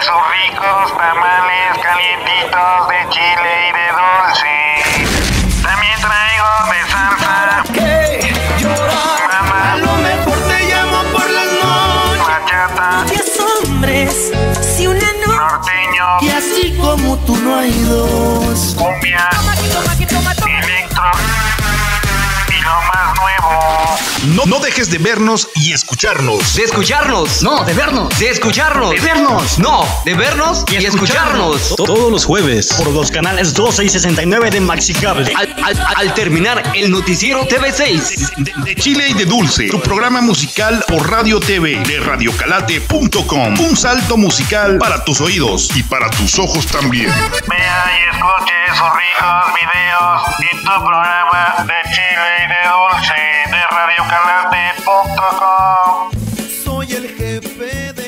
sus ricos tamales calientitos de chile y de dulce. También traigo de salsa. ¿Qué llorar? Mamá. A lo mejor te llamo por las noches. Bachata. 10 hombres, si una noche. Norteño. Y así como tú no hay dos. Cumbia. Electro. Y lo más nuevo. No dejes de vernos y escucharnos. De escucharnos. No, de vernos. De escucharnos. De vernos. No, de vernos y escucharnos. Todos los jueves por los canales 12 y 69 de Maxicable. Al terminar el noticiero TV6. De Chile y de Dulce. Tu programa musical por Radio TV de radiocalate.com. Un salto musical para tus oídos y para tus ojos también. Vea y escuche sus ricos videos en tu programa de chile y de dulce de radiocalate.com. Soy el jefe de